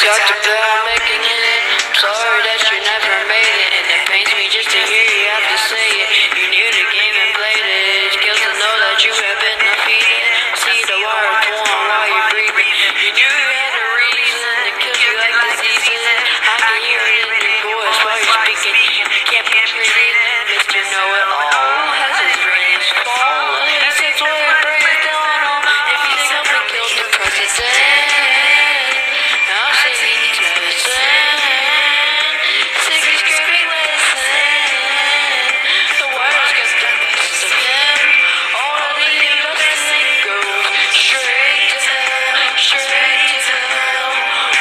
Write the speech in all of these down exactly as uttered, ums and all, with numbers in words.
talked about making it. I'm sorry that you never made it, and it pains me just to hear you have to say it. You knew the game and played it. It kills to know that you have been defeated. See the wire torn while you're breathing. You knew you had a reason. It kills you like diseases. I can hear it in your voice while you're speaking. You can't be treated. Mister Know-It-All has his rains fall, and he sits where it breaks down on. If you think I'm killed the president, I'll say he needs medicine. Sick of screaming, listen. The wire's got the best of him. All of the investing goes straight to hell, straight to hell.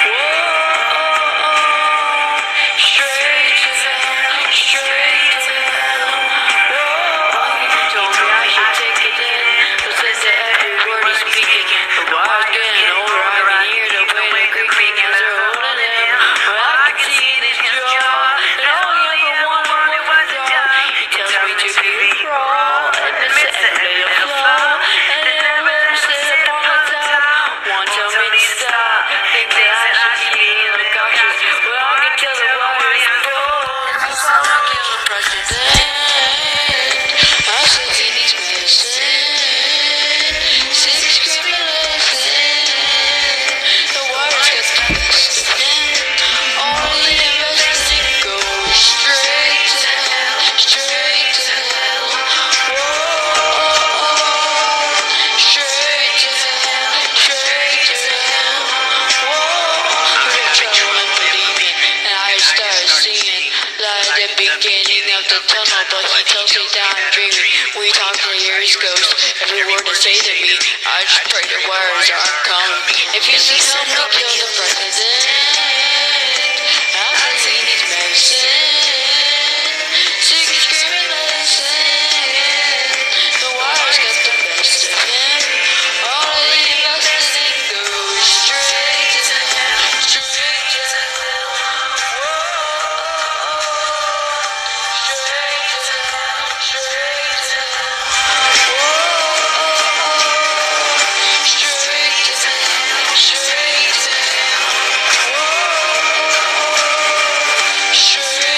Whoa, straight to hell, straight to hell. Whoa, you told me I should take it in. Listen to every word he's speaking. The wire's getting older. I can hear the wind creaking as they're holding him. Well, I can see in his jaw that all he ever wanted was a job. He tells me to be raw and to set the flow, and then I'm gonna sit upon the top. Won't tell me to stop. Think that I should be cautious. Well, I can tell the wire is full. Cause I'm not killing president. I said he needs medicine. Sick screaming, listen. The wire's got the best of him. All the investing goes straight to hell, straight to hell. Whoa, straight to hell, straight to hell. Whoa, I'm trying believing, and I started seeing light at the beginning of the tunnel, but he tells me that I'm dreaming. We talk for years, ghost. Every word to say to me, I just pray the words aren't coming. If you see help me kill the president, I say he needs medicine. Sick of screaming, listen. The wire's got the best of him. All of the investing goes straight to hell, straight to hell. Whoa, straight to hell, straight to hell. Whoa, straight to hell, straight to hell. Whoa, straight.